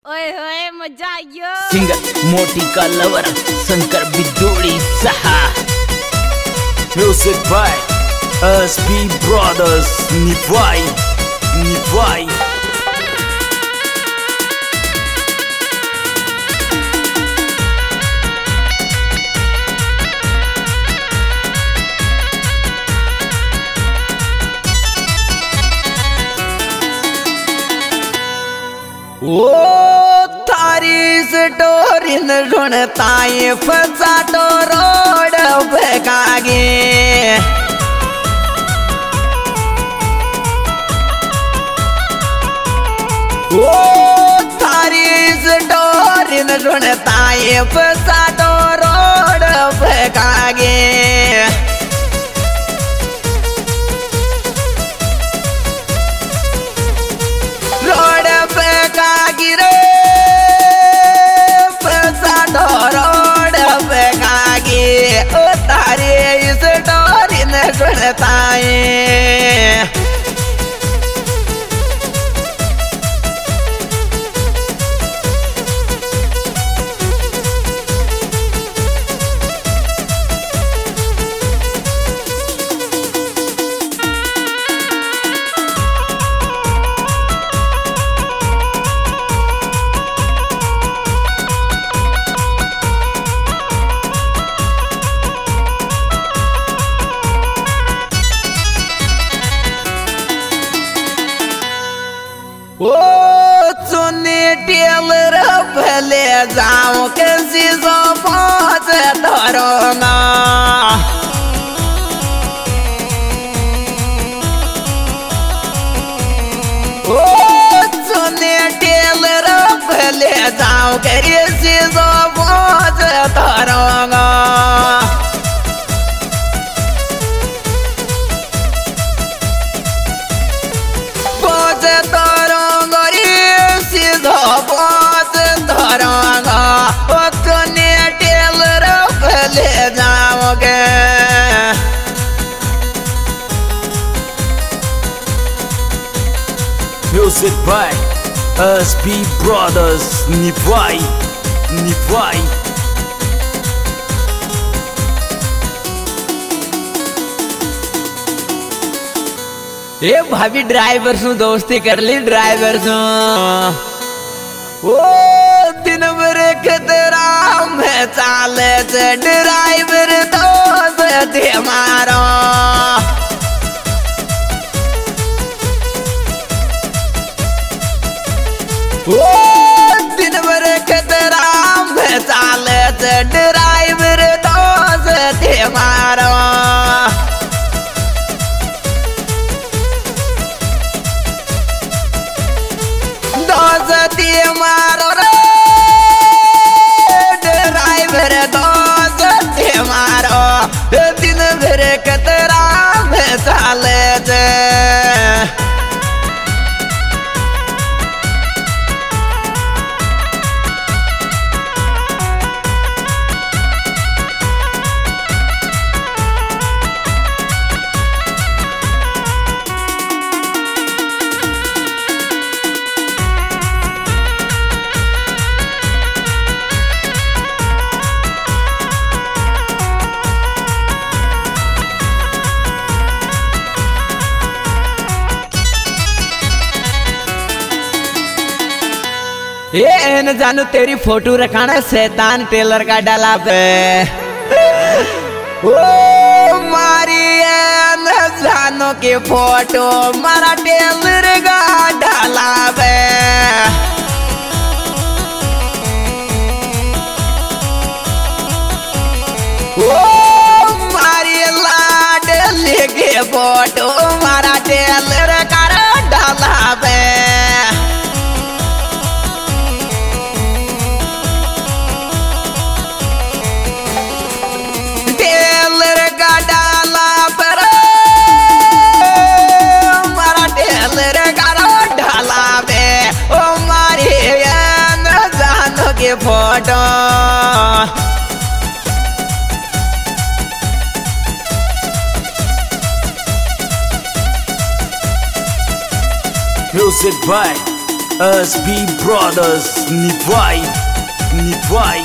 ओए होए मजा आयो। सिंगर मोटी का लवर शंकर बिदोड़ी सहा। म्यूजिक बाय एसपी ब्रदर्स निभाई ओ थारी स्टोरी न सुनता ये फंसा तो रोड फेंकागे। ओ थारी स्टोरी न सुनता ये फंसा तो रोड फेंकागे। ओ सुनी टेलर भले जाऊं किसी सो पहुंच धरूंगा। ओ सुनी टेलर भले जाऊं किसी सो पहुंच धरूंगा। म्यूजिक बाय एसपी ब्रदर्स निभाई। ए भाभी ड्राइवर सु दोस्ती कर ली ड्राइवर सु। ओ दिन भर खतरा में चाले से ड्राइवर दोस्त मारो। ओ दिन भर खतरा में चाले से ड्राइवर दोस्त मारो। दोस्ती मारो रे ड्राइवर दोस्ती मारो। दिन भर खतरा में चाले से ये न जानू तेरी फोटो रखाना शैतान टेलर का डाला पे। ओ मारी न जानू की फोटो मारा टेलर का डाला पे। ओ मारी लाडली की फोटो मारा टेलर का डाला पे। Photo music by SB Brothers Nivai Nivai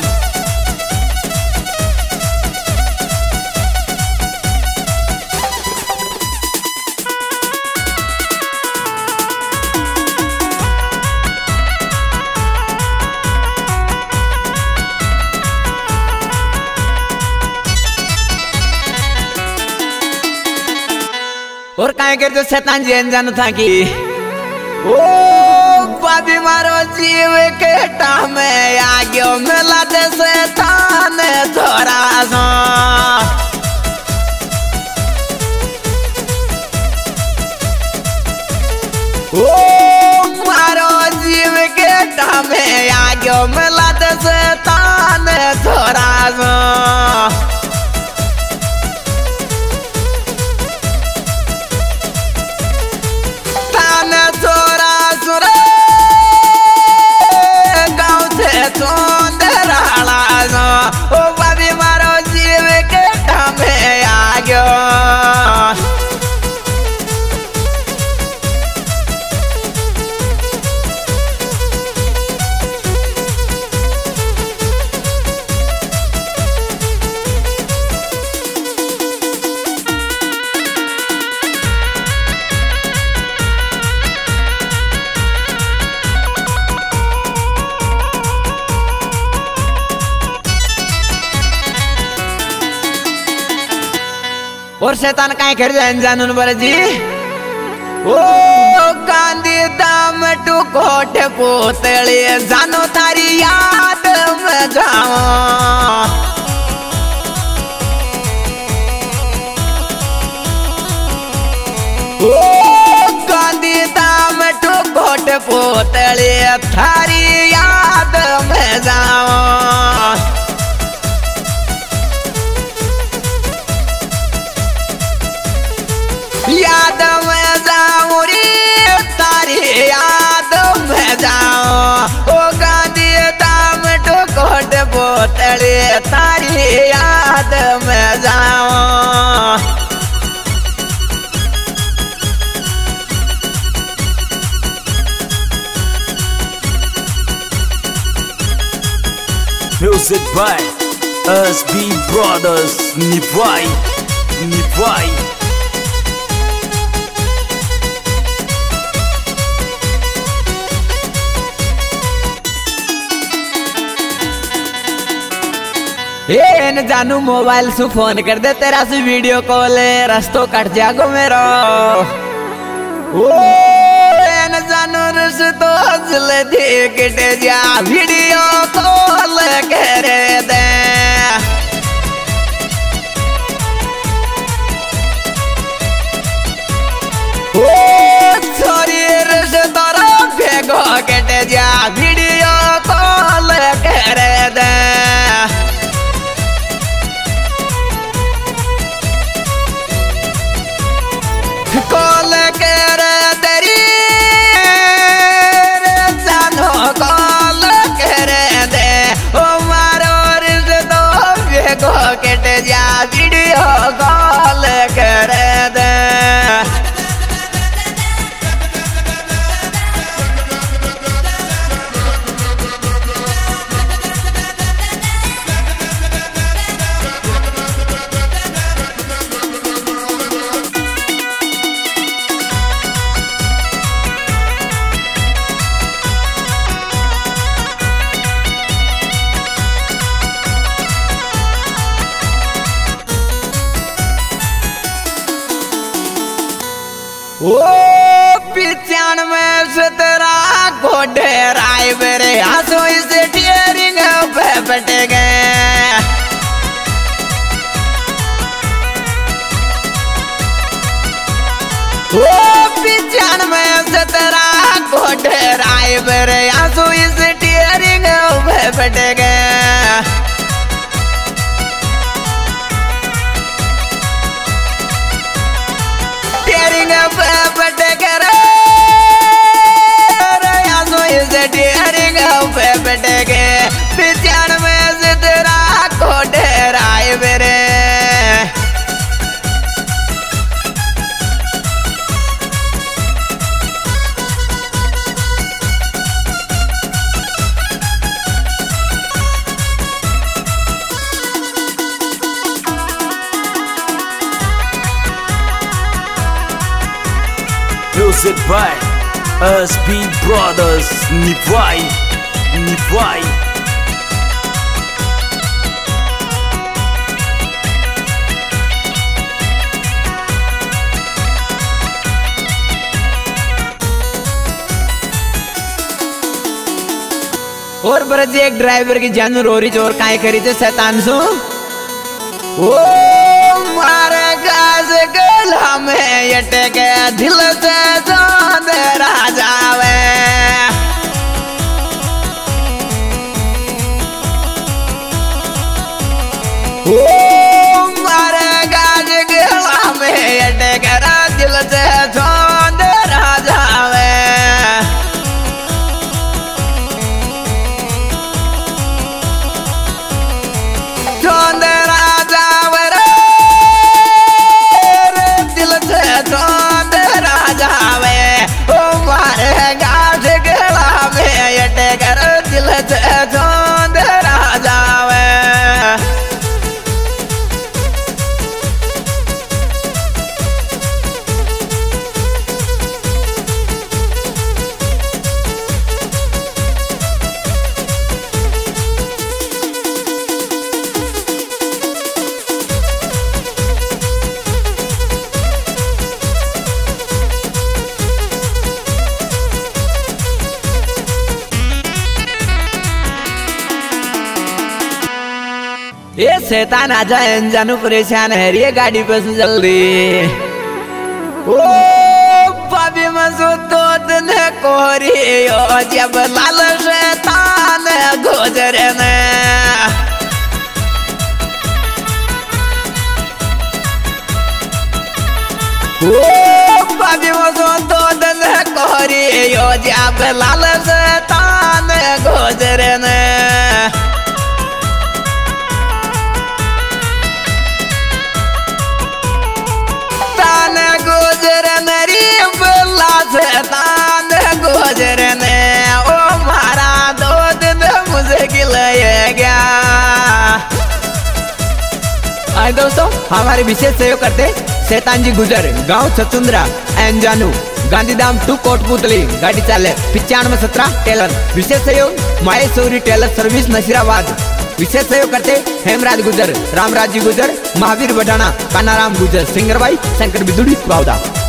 और काहे कर जो शैतान जी अनजान था कि ओ बाबी मारो जीव के टामे आ गयो मिला दे शैतान थोड़ा सा ओ मारो जीव के टामे आ गयो मिला दे शैतान थोड़ा सा ओ बाबी मारो जीव के टामे आ गयो और शैतान काहे कर जाए जानून बर जी ओ गांधी दाम टू कोट पोतली जानो तारी याद में जाओ ओ गांधी दाम टू कोट पोतली थारी याद में जाओ याद में जाऊं रे तारी याद में जाऊं ओ गांधी दाम टू कोट बोतले तारी याद में जाऊं Music by SB Brothers Nivai Nivai न जानू मोबाइल से फोन कर दे तेरा से वीडियो कॉल रस्तो कट जागो मेरो ओ न जानू रस्तो हंसल देख जा वीडियो कॉल कर दे ओ छोरी रस्तो भेगो कट जा वीडियो कॉल कर दे कॉल कर तेरी जानो कॉल कर दे ओ मारो रिश्तो भेगो कट जा वीडियो कॉल कर दे ओ पिचान में सतरा घोड़े राय बेरे आंसू से टीयरिंग बैठ गए ओ पिचान में सतरा घोड़े राय बेरे आंसू से टीयरिंग बैठ गए पिचान में सितरा घोड़े राय बेरे Music by SB Brothers. Nivai. और ब्रज एक ड्राइवर की जान रोरी चोर काहे करी थे शैतान सो ओ मारे गाज गला में यटे के दिल से चांद राजावे ओ मारे गाज गला में यटे के दिल से चांद राजावे ये शैतान आजा जानू परेशान है रे गाड़ी पे से जल्दी ओ बाबी मसो तो दिन कोरी ओ जब लाल शैतान गुजरे ने ओ बाबी मसो तो दिन कोरी ओ जब लाल शैतान गुजरे ने गुजरने ओ मारा 2 दिन मुश्किल गया। आए दोस्तों हमारे विशेष सहयोग करते शैतान जी गुजर गांव सचुंद्रा एन जानू गांधीधाम टू कोटपुतली गाड़ी चाले 9517 टेलर। विशेष सहयोग माहेश्वरी टेलर सर्विस नसीराबाद। विशेष सहयोग करते हेमराज गुजर रामराज जी गुजर महावीर बडाना कानाराम गुजर सिंगर भाई शंकर बिदुड़ी बावदा।